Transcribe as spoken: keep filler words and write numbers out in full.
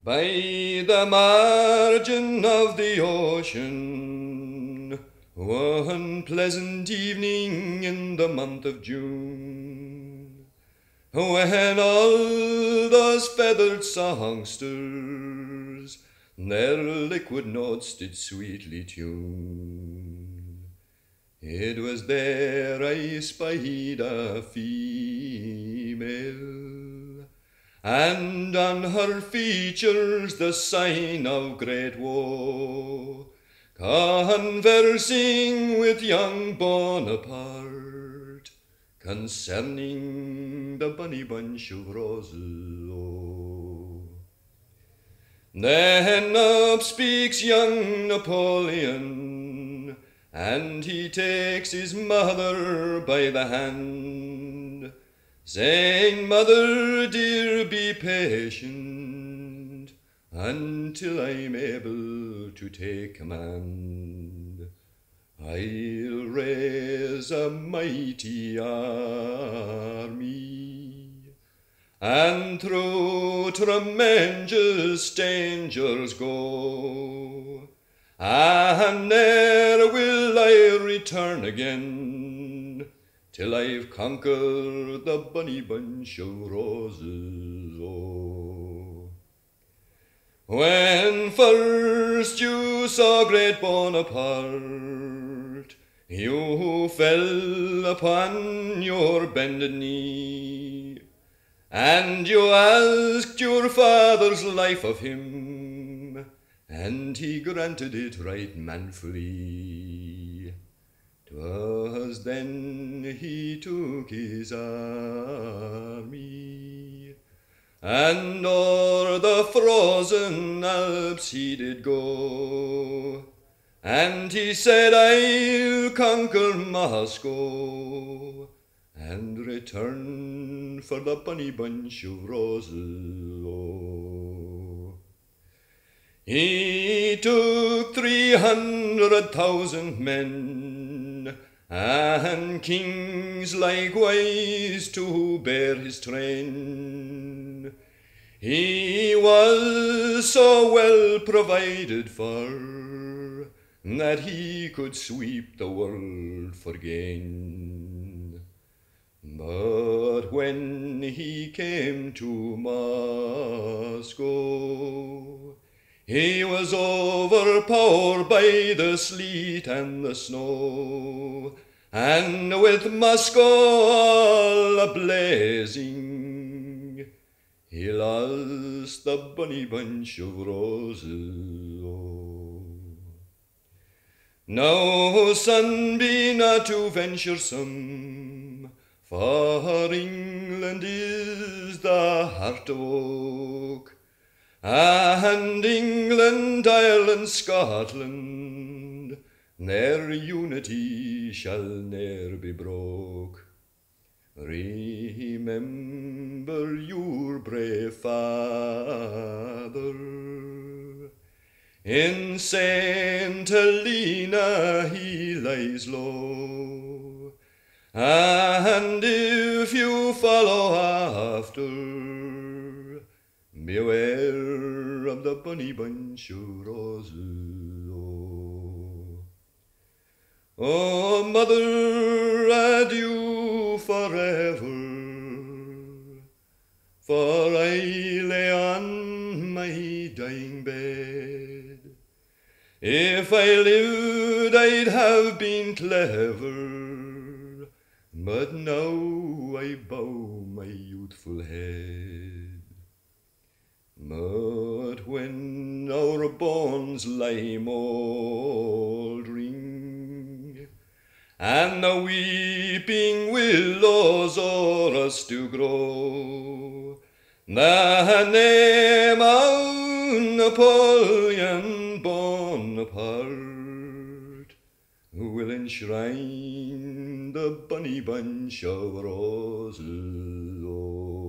By the margin of the ocean, one pleasant evening in the month of June, when all those feathered songsters their liquid notes did sweetly tune, it was there I spied a female, and on her features the sign of great woe, conversing with young Bonaparte concerning the bonny bunch of roses. Oh. Then up speaks young Napoleon, and he takes his mother by the hand, saying, "Mother dear, be patient until I'm able to take command. I'll raise a mighty army, and through tremendous dangers go, and ne'er will I return again till I've conquered the bonny bunch of roses." Oh. When first you saw great Bonaparte, you fell upon your bended knee, and you asked your father's life of him, and he granted it right manfully. 'Twas then he took his army, and o'er the frozen Alps he did go, and he said, "I'll conquer Moscow, and return for the bonny bunch of roses." Oh. He took three hundred thousand men, and kings likewise to bear his train. He was so well provided for that he could sweep the world for gain. But when he came to Moscow, he was overpowered by the sleet and the snow, and with Moscow all a-blazing, he lost the bonny bunch of roses. Oh. Now, son, be not too venturesome, for England is the heart of oak, and England, Ireland, Scotland, their unity shall ne'er be broke. Remember your brave father. In Saint Helena he lies low, and if you follow after, beware of the bonny bunch of roses. Oh, oh mother, adieu forever, for I lay on my dying bed. If I lived, I'd have been clever, but now I bow my youthful head. But when our bones lie mouldering, and the weeping willows o'er us do grow, the name of Napoleon Bonaparte will enshrine the bonny bunch of roses. Oh.